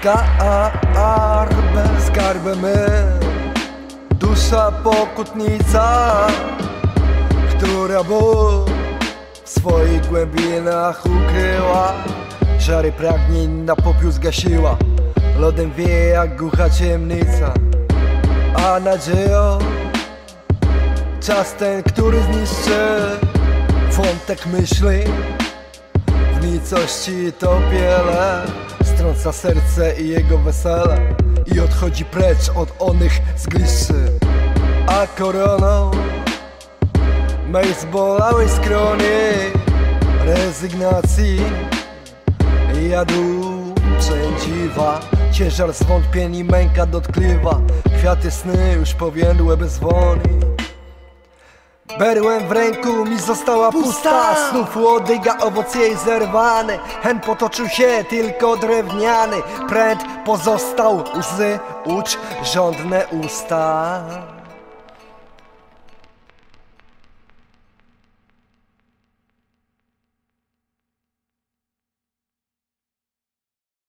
Skarby my, dusza pokutnica, która Bóg w swoich głębinach ukryła. Żary pragnień na popiół zgasiła, lodem wieje jak głucha ciemnica. A nadzieją czas ten, który zniszczy wątek myśli. W nicości topiele strąca serce i jego wesele i odchodzi precz od onych zgliszczy. A koroną mej zbolałej skroni rezygnacji jadu przędziwa. Ciężar zwątpień i męka dotkliwa. Kwiaty sny już powiędłe bez woni. Berłem w ręku mi została pusta. Znów łodyga, owoc jej zerwany. Hen potoczył się tylko drewniany. Pręt pozostał, łzy ucz żądne usta.